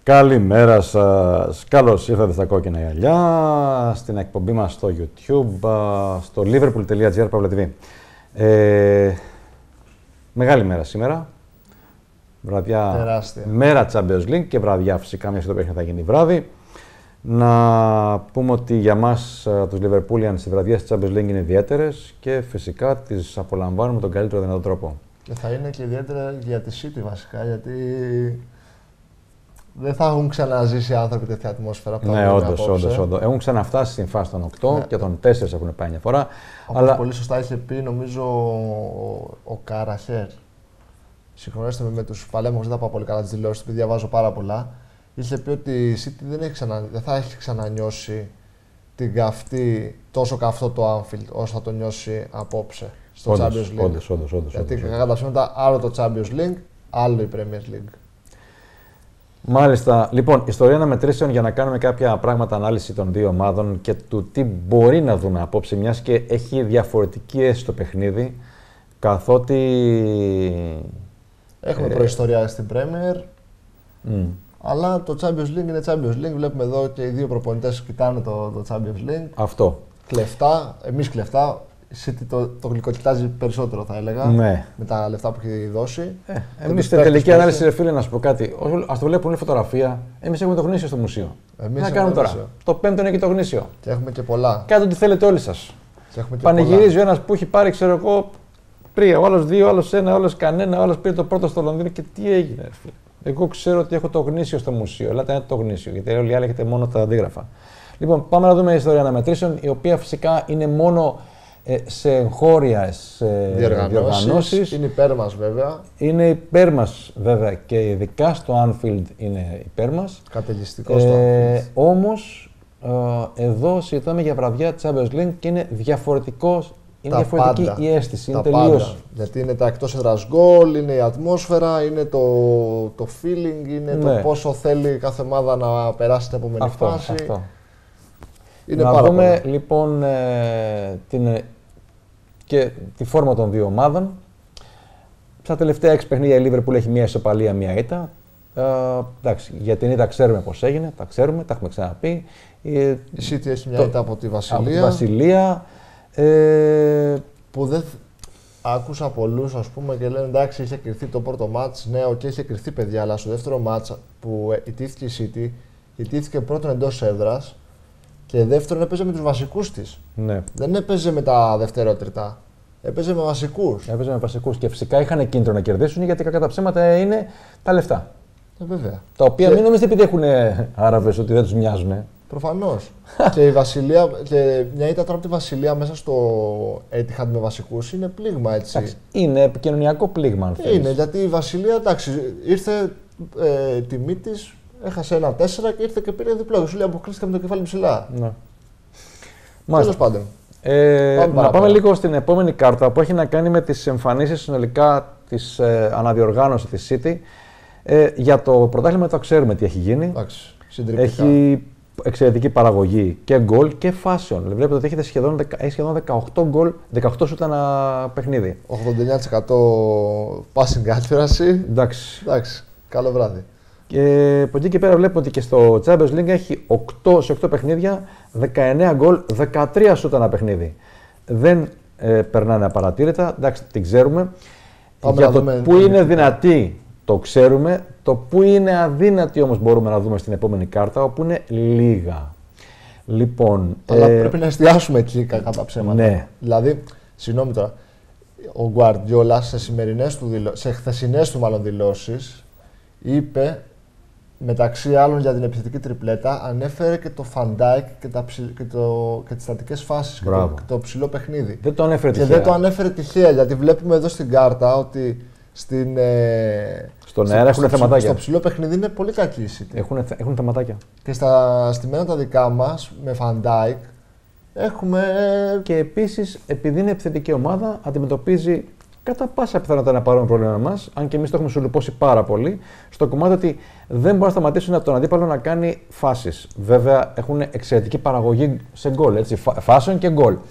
Καλημέρα σας. Καλώς ήρθατε στα Κόκκινα Γυαλιά, στην εκπομπή μας στο YouTube, στο liverpool.gr/tv. Μεγάλη μέρα σήμερα. Βραδιά, τεράστια. Μέρα Champions League και βραδιά φυσικά, μια στο παιχνίδι θα γίνει βράδυ. Να πούμε ότι για μας τους Liverpoolians οι βραδιές της Champions League είναι ιδιαίτερες και φυσικά τις απολαμβάνουμε με τον καλύτερο δυνατό τρόπο. Και θα είναι και ιδιαίτερα για τη City βασικά, γιατί δεν θα έχουν ξαναζήσει άνθρωποι τέτοια ατμόσφαιρα που θα Ναι, όντως. Έχουν ξαναφτάσει στην φάση των 8 και των 4 έχουν πάει μια φορά. Όπως πολύ σωστά είχε πει, νομίζω, ο Καραχέρ. Συγχρονίστε με τους παλέμαχους, δεν τα πάω πολύ καλά τις δηλώσεις, επειδή διαβάζω πάρα πολλά. Είχε πει ότι η City δεν θα έχει ξανανιώσει τόσο καυτό το Anfield όσο θα το νιώσει απόψε στο Champions League. Όντως. Γιατί κατά τα ψέματα, άλλο το Champions League, άλλο η Premier League. Μάλιστα. Λοιπόν, ιστορία αναμετρήσεων για να κάνουμε κάποια πράγματα, ανάλυση των δύο ομάδων και του τι μπορεί να δούμε απόψε, μιας και έχει διαφορετική αίσθηση το παιχνίδι, καθότι... Έχουμε προϊστορία στην Premier, αλλά το Champions League είναι Champions League. Βλέπουμε εδώ και οι δύο προπονητές κοιτάνε το Champions League. Αυτό. Κλεφτά, εμείς κλεφτά. Η City το γλυκοκοιτάζει περισσότερο, θα έλεγα, ναι, με τα λεφτά που έχει δώσει. Εμείς στην τελική ανάλυση, ρε φίλε, να σου πω κάτι. Ας το βλέπουν φωτογραφία. Εμείς έχουμε το γνήσιο στο μουσείο. Τι να κάνουμε τώρα? Το πέμπτο είναι και το γνήσιο. Και έχουμε και πολλά. Κάντε ό,τι θέλετε όλοι σας. Πανηγυρίζει ο ένας που έχει πάρει, ξέρω εγώ, 3, ο άλλος 2, ο άλλος 1, ο άλλος κανένα, ο άλλος πήρε το πρώτο στο Λονδίνο και τι έγινε, ρε φίλε. Εγώ ξέρω ότι έχω το γνήσιο στο μουσείο. Ελάτε να το γνήσιο, γιατί όλοι οι άλλοι έχετε μόνο τα αντίγραφα. Λοιπόν, πάμε να δούμε ιστορία αναμετρήσεων, η οποία φυσικά είναι μόνο σε εγχώριες διοργανώσεις. Είναι υπέρ μας βέβαια. Είναι υπέρ μας βέβαια και ειδικά στο Anfield είναι υπέρ μας. Καταιγιστικό στο Anfield. Όμως εδώ συζητάμε για βραδιά Champions League και είναι διαφορετική η αίσθηση. Είναι τελείως. Γιατί είναι τα εκτός έδρας γκολ, είναι η ατμόσφαιρα, είναι το feeling, είναι το πόσο θέλει κάθε ομάδα να περάσει την επόμενη φάση. Είναι να δούμε λοιπόν και τη φόρμα των δύο ομάδων. Στα τελευταία 6 παιχνίδια η Liverpool έχει μία ισοπαλία, μία ήττα. Εντάξει, για την ήττα ξέρουμε πώς έγινε, τα ξέρουμε, τα έχουμε ξαναπεί. Η City έχει μια ήττα από τη Βασιλεία. Που δεν άκουσα πολλούς, ας πούμε, και λένε εντάξει, είχε κρυφθεί το πρώτο μάτς. Ναι, είχε κρυφθεί, παιδιά, αλλά στο δεύτερο μάτς που ιτήθηκε η City, ιτήθηκε πρώτον εντός έδρας. Και δεύτερον, έπαιζε με τους βασικούς της. Ναι. Δεν έπαιζε με τα δευτερότριτα. Έπαιζε με βασικούς. Έπαιζε με βασικούς. Και φυσικά είχαν κίνητρο να κερδίσουν, γιατί κατά τα ψέματα είναι τα λεφτά. Βέβαια. Τα οποία μην νομίζετε επειδή έχουν Άραβες ότι δεν τους μοιάζουν. Προφανώς. Και η Βασιλεία, και μια ήττα τώρα από τη Βασιλεία μέσα στο Etihad με βασικούς είναι πλήγμα, έτσι. Εντάξει, είναι επικοινωνιακό πλήγμα, αν θέλεις. Είναι, γιατί η Βασιλεία, εντάξει, ήρθε τιμή της. Έχασε 1-4 και ήρθε και πήρε διπλό. Σου λέει αποκλείστηκε με το κεφάλι ψηλά. Ναι. Τέλος πάντων. Να πάμε λίγο στην επόμενη κάρτα που έχει να κάνει με τις εμφανίσεις συνολικά της αναδιοργάνωσης της City. Για το πρωτάθλημα το ξέρουμε τι έχει γίνει. Εντάξει, έχει εξαιρετική παραγωγή και γκολ και φάσεων. Βλέπετε ότι έχει σχεδόν 18 γκολ, 18 σούτ ανά παιχνίδι. 89% passing accuracy. Εντάξει. Καλό βράδυ. Και από εκεί και πέρα βλέπουμε ότι και στο Champions League έχει 8 παιχνίδια, 19 γκολ, 13 σούτ ανά παιχνίδι. Δεν περνάνε απαρατήρητα, εντάξει, την ξέρουμε. Για το που είναι δυνατή το ξέρουμε, το που είναι αδύνατη όμως μπορούμε να δούμε στην επόμενη κάρτα, όπου είναι λίγα. Λοιπόν, αλλά πρέπει να εστιάσουμε εκεί κατά ψέματα. Ναι. Δηλαδή, συγγνώμη τώρα, ο Guardiola σε χθεσινές του μάλλον δηλώσεις είπε, μεταξύ άλλων για την επιθετική τριπλέτα, ανέφερε και το Van Dijk και τις στατικές φάσεις και το ψηλό παιχνίδι. Δεν το ανέφερε τυχαία. Και δεν το ανέφερε τυχαία, γιατί βλέπουμε εδώ στην κάρτα ότι στον αέρα έχουν θεματάκια. Στο ψηλό παιχνίδι είναι πολύ κακή η City. Έχουν θεματάκια. Και στα στημένα τα δικά μας, με Van Dijk, έχουμε... Και επίσης, επειδή είναι επιθετική ομάδα, αντιμετωπίζει κατά πάσα πιθανότητα ένα παρόμοιο πρόβλημα μας, αν και εμείς το έχουμε σουλουπώσει πάρα πολύ, στο κομμάτι ότι δεν μπορούν να σταματήσουν από τον αντίπαλο να κάνει φάσεις. Βέβαια, έχουν εξαιρετική παραγωγή σε γκολ, έτσι, φάσεων και γκολ.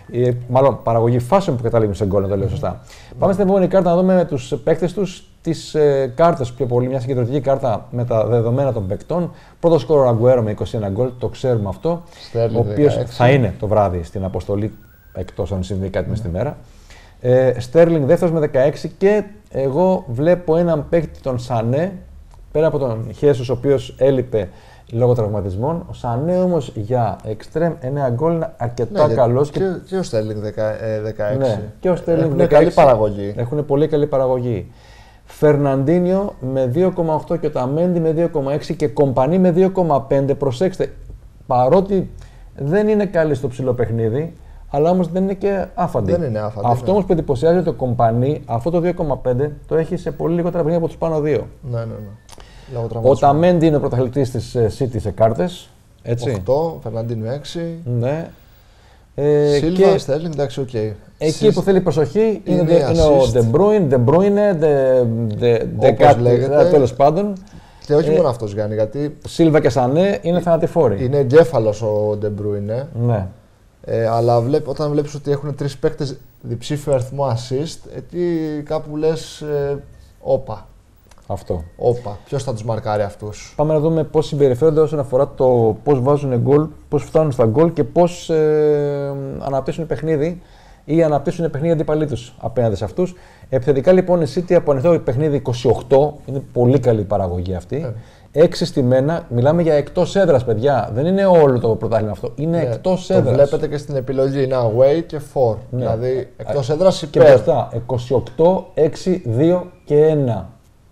Μάλλον παραγωγή φάσεων που καταλήγουν σε γκολ, να το λέω σωστά. Πάμε στην επόμενη κάρτα να δούμε τους παίκτες τους, τις κάρτες πιο πολύ. Μια συγκεντρωτική κάρτα με τα δεδομένα των παικτών. Πρώτο σκόρο Αγκουέρο με 21 γκολ, το ξέρουμε αυτό. Ο οποίος θα είναι το βράδυ στην αποστολή, εκτός αν συμβεί κάτι μες στη μέρα. Στέρλινγκ δεύτερος με 16 και εγώ βλέπω έναν παίκτη, τον Σανέ, πέρα από τον Χέσους, ο οποίος έλειπε λόγω τραυματισμών. Ο Σανέ όμως για εξτρέμ 9 γκολ είναι αρκετά καλός. Και ο Στέρλινγκ 16. Ναι, και ο Στέρλινγκ 16. Καλή παραγωγή. Έχουν πολύ καλή παραγωγή. Φερναντίνιο με 2,8 και ο Ταμέντι με 2,6 και Κομπανί με 2,5. Προσέξτε, παρότι δεν είναι καλή στο ψηλό παιχνίδι, αλλά όμως δεν είναι και άφαντη. Δεν είναι άφαντη. Αυτό όμως που εντυπωσιάζει το Κομπανί, αυτό το 2,5 το έχει σε πολύ λιγότερα παιχνίδια από τους πάνω δύο. Ναι. Ο Ταμέντι είναι ο πρωταθλητής της City σε κάρτες. Έτσι. 8, Φερναντίνιο 6. Ναι. Σίλβα, Στέρλινγκ, εντάξει, οκ. Εκεί που θέλει προσοχή είναι ο De Bruyne, όπως λέγεται. τέλος πάντων. Και όχι μόνο αυτός, Γιάννη, γιατί Σίλβα και Σανέ είναι θανατηφόροι. είναι εγκέφαλος ο De Bruyne. Ναι. Αλλά όταν βλέπεις ότι έχουν 3 παίκτες διψήφιο αριθμό assist, εκεί κάπου λες όπα. Αυτό. Όπα. Ποιος θα τους μαρκάρει αυτούς. Πάμε να δούμε πώς συμπεριφέρονται όσον αφορά το πώς βάζουν γκολ, πώς φτάνουν στα γκολ και πώς αναπτύσσουν παιχνίδι ή αναπτύσσουν παιχνίδι αντίπαλοι τους απέναντι σε αυτούς. Επιθετικά λοιπόν η City από ανοιχτό παιχνίδι 28, είναι πολύ καλή παραγωγή αυτή. 6 στημένα, μιλάμε για εκτός έδρας, παιδιά. Δεν είναι όλο το πρωτάθλημα αυτό. Είναι εκτός έδρας. Το βλέπετε και στην επιλογή. Είναι away και 4. Ναι. Δηλαδή εκτός έδρας υπέρ. Και μπροστά 28, 6, 2 και 1.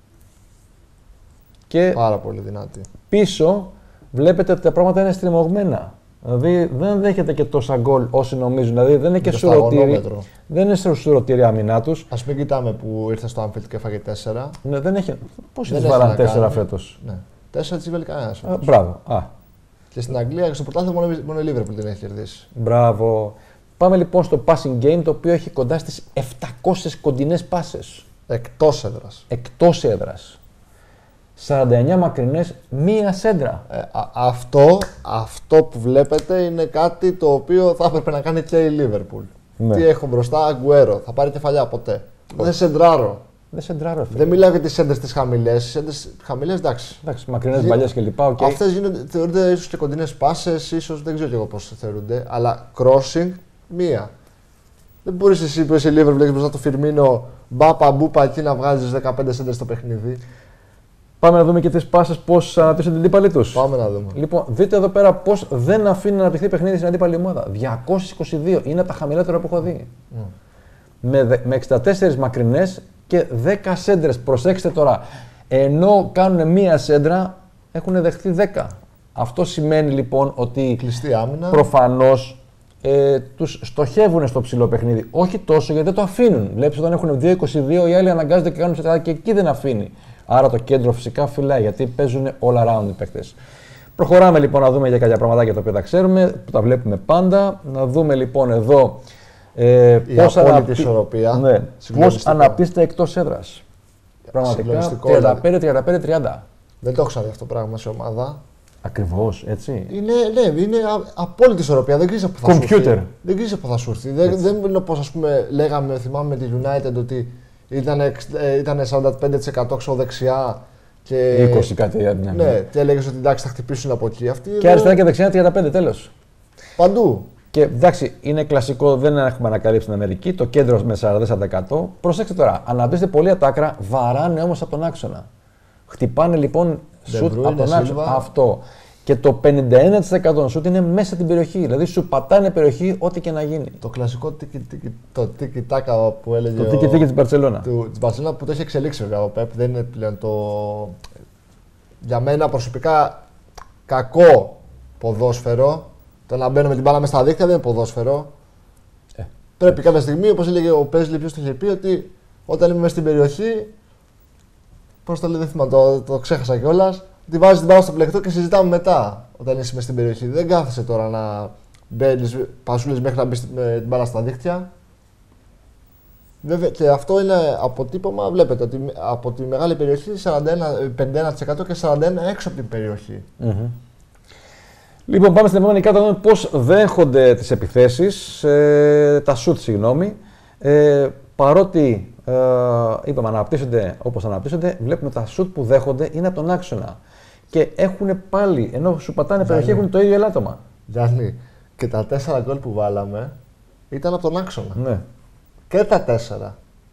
Και πάρα πολύ δυνατή. Πίσω βλέπετε ότι τα πράγματα είναι στριμωγμένα. Δηλαδή δεν δέχεται και τόσα γκολ όσοι νομίζουν. Δηλαδή δεν είναι και σουρωτήρι. Δεν είναι σουρωτήρι άμυνά τους. Ας μην κοιτάμε που ήρθε στο Anfield και έφαγε 4. Ναι, δεν έχει. Πώς τις βάλαν 4 φέτος. Ναι. 4 τις βάλει κανένας. Μπράβο. Και στην Αγγλία και στο πρωτάθλημα μόνο η Liverpool την έχει κερδίσει. Μπράβο. Πάμε λοιπόν στο passing game, το οποίο έχει κοντά στις 700 κοντινές πάσες. Εκτός έδρας. Εκτός έδρας. 49 μακρινές, μία σέντρα. Αυτό που βλέπετε είναι κάτι το οποίο θα έπρεπε να κάνει και η Liverpool. Ναι. Τι έχω μπροστά, Αγκουέρο. Θα πάρει κεφαλιά ποτέ. Δεν σεντράρω. Δεν μιλάω για τις σέντρες τις χαμηλές. Σέντρες χαμηλές, εντάξει. Μακρινές μπαλιές κλπ. Okay. Αυτές θεωρούνται ίσως και κοντινές πάσες, ίσως δεν ξέρω και εγώ πώς θεωρούνται. Αλλά crossing, μία. Δεν μπορείς εσύ που είσαι Liverpool και μπροστά το Φιρμίνο, μπάπα μπούπα εκεί να βγάζεις 15 σέντρες στο παιχνίδι. Πάμε να δούμε και τις πάσες πώς αναπτύσσουν την αντίπαλη τους. Πάμε να δούμε. Λοιπόν, δείτε εδώ πέρα πώς δεν αφήνει να αναπτυχθεί παιχνίδι στην αντίπαλη ομάδα. 222 είναι από τα χαμηλότερα που έχω δει. Με 64 μακρινές και 10 σέντρες. Προσέξτε τώρα, ενώ κάνουν μία σέντρα, έχουν δεχτεί 10. Αυτό σημαίνει λοιπόν ότι κλειστή άμυνα. Προφανώς τους στοχεύουν στο ψηλό παιχνίδι. Όχι τόσο γιατί δεν το αφήνουν. Βλέπεις όταν έχουν 2-22, οι άλλοι αναγκάζονται και κάνουν σέντρα και εκεί δεν αφήνει. Άρα το κέντρο φυσικά φυλάει γιατί παίζουν all around οι παίκτες. Προχωράμε λοιπόν να δούμε για κάποια πραγματάκια τα οποία τα ξέρουμε, που τα βλέπουμε πάντα. Να δούμε λοιπόν εδώ πώς αναπτύσσεται εκτός έδρας. Πραγματικά 35-35-30. Δεν το έχω ξαναδεί αυτό το πράγμα σε ομάδα. Ακριβώς, έτσι. Είναι απόλυτη ισορροπία. Δεν ξέρεις από πού θα σου έρθει. Δεν ξέρεις από πού θα σου έρθει. Δεν είναι όπως ας πούμε λέγαμε, θυμάμαι με τη United ότι ήταν 45% δεξιά και 20 κάτι. Ναι, και έλεγες ότι εντάξει θα χτυπήσουν από εκεί. Και αριστερά και δεξιά 35, τέλος. Παντού. Και εντάξει, είναι κλασικό, δεν έχουμε ανακαλύψει στην Αμερική, το κέντρο με 44%. Προσέξτε τώρα, αναπτύσσεται πολύ από τα άκρα, βαράνε όμως από τον άξονα. Χτυπάνε λοιπόν σουτ από τον άξονα. Αυτό. Και το 51% των σουτ είναι μέσα στην περιοχή. Δηλαδή σου πατάνε περιοχή ό,τι και να γίνει. Το κλασικό τίκι-τάκα που έλεγε. Το τίκι-τίκι της Μπαρσελόνα. Της Μπαρσελόνα που το έχει εξελίξει βέβαια ο Πεπ. Δεν είναι πλέον το. Για μένα προσωπικά κακό ποδόσφαιρο. Το να μπαίνουμε την μπάλα μέσα στα δίκτυα δεν είναι ποδόσφαιρο. Πρέπει κάποια στιγμή, όπως έλεγε ο Πέσλι, ποιος το είχε πει, ότι όταν είμαι μέσα στην περιοχή. Πώς το λέει, δεν θυμάμαι, το ξέχασα κιόλας. Τη βάζεις την μπάλα στο πλεκτό και συζητάμε μετά όταν είσαι μέσα στην περιοχή. Δεν κάθεσαι τώρα να μπαίνεις πασούλες μέχρι να μπεις την μπάλα στα δίκτυα. Βέβαια, και αυτό είναι αποτύπωμα, βλέπετε ότι από τη μεγάλη περιοχή 51% και 41% έξω από την περιοχή. Λοιπόν, πάμε στην επόμενη κάρτα να δούμε πώς δέχονται τις επιθέσεις, τα shoot, συγγνώμη. Παρότι είπαμε αναπτύσσονται όπως αναπτύσσονται, βλέπουμε τα shoot που δέχονται είναι από τον άξονα. Και έχουν πάλι, ενώ σου πατάνε περιοχή, έχουν το ίδιο ελάττωμα. Γιάννη, και τα 4 γκολ που βάλαμε ήταν από τον άξονα. Ναι. Και τα 4.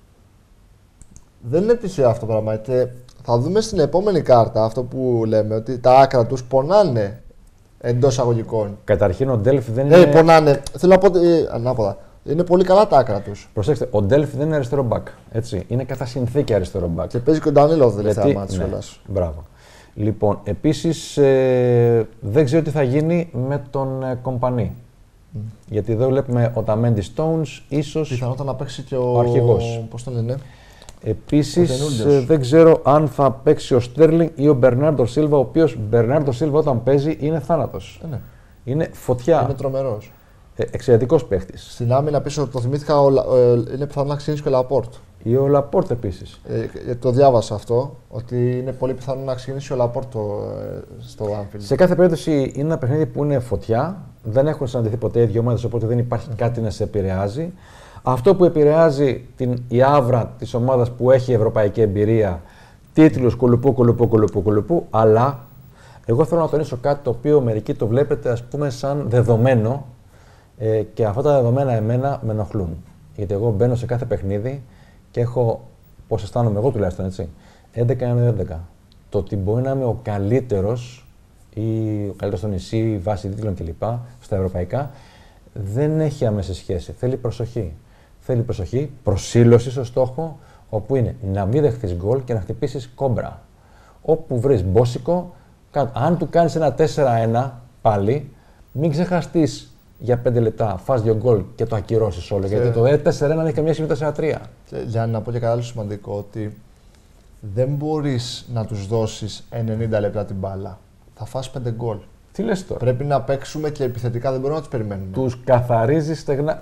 Δεν είναι τυχαίο αυτό το πράγμα. Και θα δούμε στην επόμενη κάρτα αυτό που λέμε, ότι τα άκρα τους πονάνε εντός αγωγικών. Καταρχήν ο Ντέλφι δεν είναι. Πονάνε. Θέλω να πω ανάποδα. Είναι πολύ καλά τα άκρα τους. Προσέξτε, ο Ντέλφι δεν είναι αριστερό μπακ. Έτσι. Είναι κατά συνθήκη αριστερό μπακ. Και παίζει και ο Ντανίλο το τελευταίο μάτι κιόλα. Μπράβο. Λοιπόν, επίσης δεν ξέρω τι θα γίνει με τον Κομπανί. Γιατί εδώ βλέπουμε ο Ταμέντι Stones, ίσως. Πιθανότατα να παίξει και ο αρχηγός. Πώς το λένε. Επίσης δεν ξέρω αν θα παίξει ο Στέρλινγκ ή ο Μπερνάρντο Σίλβα, ο οποίος Μπερνάρντο Σίλβα όταν παίζει είναι θάνατος. Ναι. Είναι φωτιά. Είναι τρομερός. Εξαιρετικός παίχτης. Στην άμυνα πίσω, το θυμήθηκα, είναι πιθανό να ξεκινήσει και ο Λαπόρτ. Ή ο Λαπόρτ επίσης. Το διάβασα αυτό, ότι είναι πολύ πιθανό να ξεκινήσει ο Λαπόρτ στο Anfield. Σε κάθε περίπτωση είναι ένα παιχνίδι που είναι φωτιά. Δεν έχουν συναντηθεί ποτέ οι δύο ομάδες, οπότε δεν υπάρχει κάτι να σε επηρεάζει. Αυτό που επηρεάζει η άβρα της ομάδας που έχει ευρωπαϊκή εμπειρία, τίτλους κουλουπού, αλλά εγώ θέλω να τονίσω κάτι το οποίο μερικοί το βλέπετε ας πούμε σαν δεδομένο και αυτά τα δεδομένα εμένα με ενοχλούν. Γιατί εγώ μπαίνω σε κάθε παιχνίδι και έχω, πώς αισθάνομαι εγώ τουλάχιστον έτσι, 11-11. Το ότι μπορεί να είμαι ο καλύτερος ή ο καλύτερος στο νησί, βάσει τίτλων κλπ. Στα ευρωπαϊκά, δεν έχει άμεση σχέση. Θέλει προσοχή. Θέλει προσοχή, προσήλωση στο στόχο, όπου είναι να μην δεχτείς γκολ και να χτυπήσεις κόμπρα. Όπου βρεις μπόσικο, αν του κάνεις ένα 4-1 πάλι, μην ξεχαστείς για 5 λεπτά, φας 2 γκολ και το ακυρώσεις όλο. Γιατί το 4-1 δεν έχει καμία σχέση με 4-3. Για να πω και κάτι άλλο σημαντικό, ότι δεν μπορείς να τους δώσεις 90 λεπτά την μπάλα. Θα φας 5 γκολ. Τι λες τώρα. Πρέπει να παίξουμε και επιθετικά, δεν μπορούμε να τους περιμένουμε. Τους καθαρίζεις στεγνά.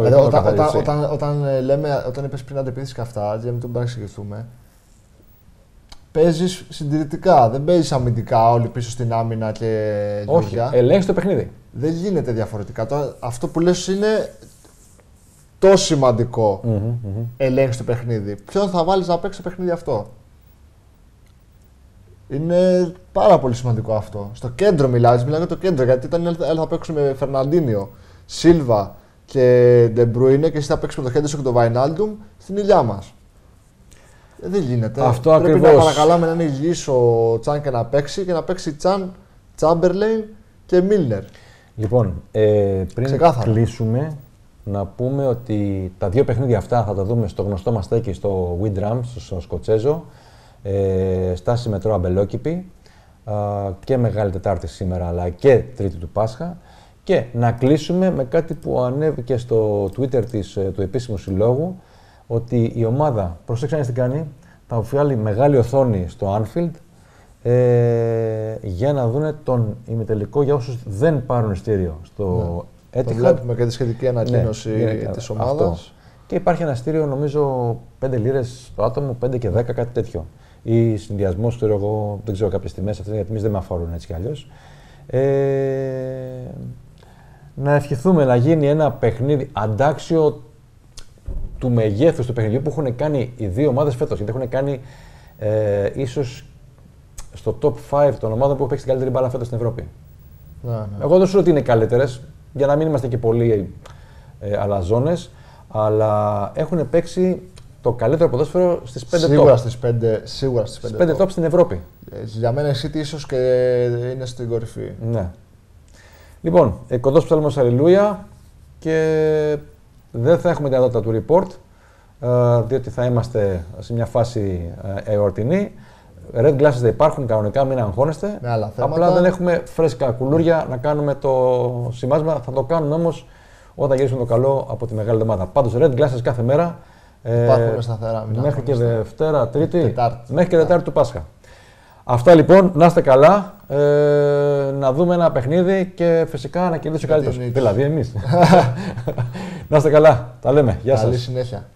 Όταν είπες πριν αντεπίθεση και αυτά, για να μην τον παρεξηγηθούμε, παίζεις συντηρητικά. Δεν παίζεις αμυντικά όλοι πίσω στην άμυνα και. Όχι, ελέγχεις το παιχνίδι. Δεν γίνεται διαφορετικά. Αυτό που λες είναι τόσο σημαντικό. Ελέγχεις το παιχνίδι. Ποιον θα βάλεις να παίξει το παιχνίδι αυτό. Είναι πάρα πολύ σημαντικό αυτό. Στο κέντρο μιλάμε για το κέντρο. Γιατί όταν θα παίξουμε με Φερναντίνιο, Σίλβα και Ντεμπρούινε και εσύ θα παίξουμε το Χέντερσον και το Βαϊνάλντουμ στην ηλιά μας. Δεν γίνεται. Αυτό πρέπει ακριβώς. Να παρακαλάμε να είναι υγιής ο Τσάν και να παίξει και να παίξει Τσάν, Τσάμπερλεϊν και Μίλνερ. Λοιπόν, πριν κλείσουμε, να πούμε ότι τα δύο παιχνίδια αυτά θα τα δούμε στο γνωστό μας στέκι στο Windram, στο Σκοτσέζο. Στάση μετρό αμπελόκηπη και Μεγάλη Τετάρτη σήμερα αλλά και Τρίτη του Πάσχα και να κλείσουμε με κάτι που ανέβηκε στο Twitter του επίσημου συλλόγου ότι η ομάδα, προσέξτε τι κάνει, θα βγάλει μεγάλη οθόνη στο Anfield για να δούνε τον ημιτελικό για όσους δεν πάρουν ειστήριο στο Etihad. Το βλέπουμε και τη σχετική ανακοίνωση της ομάδας. Και υπάρχει ένα ειστήριο νομίζω 5 λίρες το άτομο, 5 και 10 κάτι τέτοιο. Ή συνδυασμός, ξέρω εγώ, δεν ξέρω κάποιες τιμές αυτές, γιατί εμείς δεν με αφορούν έτσι κι αλλιώς. Να ευχηθούμε να γίνει ένα παιχνίδι αντάξιο του μεγέθους του παιχνιδιού που έχουν κάνει οι δύο ομάδες φέτος. Γιατί έχουν κάνει ίσως στο top 5 των ομάδων που έχουν παίξει την καλύτερη μπάλα φέτος στην Ευρώπη. Εγώ δεν σου λέω ότι είναι καλύτερες, για να μην είμαστε και πολύ αλαζόνες, αλλά έχουν παίξει το καλύτερο ποδόσφαιρο στις 5 σίγουρα top. Σίγουρα στις 5 top στην Ευρώπη. Για μένα η City ίσως και είναι στην κορυφή. Ναι. Λοιπόν, κοντός ψάλμος αλληλούια και δεν θα έχουμε δυνατότητα του report, διότι θα είμαστε σε μια φάση εορτινή. Red glasses δεν υπάρχουν κανονικά, μην αγχώνεστε. Απλά δεν έχουμε φρέσκα κουλούρια να κάνουμε το σημάσμα. Θα το κάνουμε όμως όταν γυρίσουμε το καλό από τη μεγάλη εβδομάδα. Πάντως, red glasses κάθε μέρα. Υπάρχουν σταθερά. Μέχρι και Δευτέρα, Τρίτη, μέχρι και Τετάρτη του Πάσχα. Αυτά λοιπόν, να είστε καλά, να δούμε ένα παιχνίδι και φυσικά να κερδίσει ο καλύτερος. Δηλαδή εμείς. Να είστε καλά, τα λέμε. Γεια σας. Καλή συνέχεια.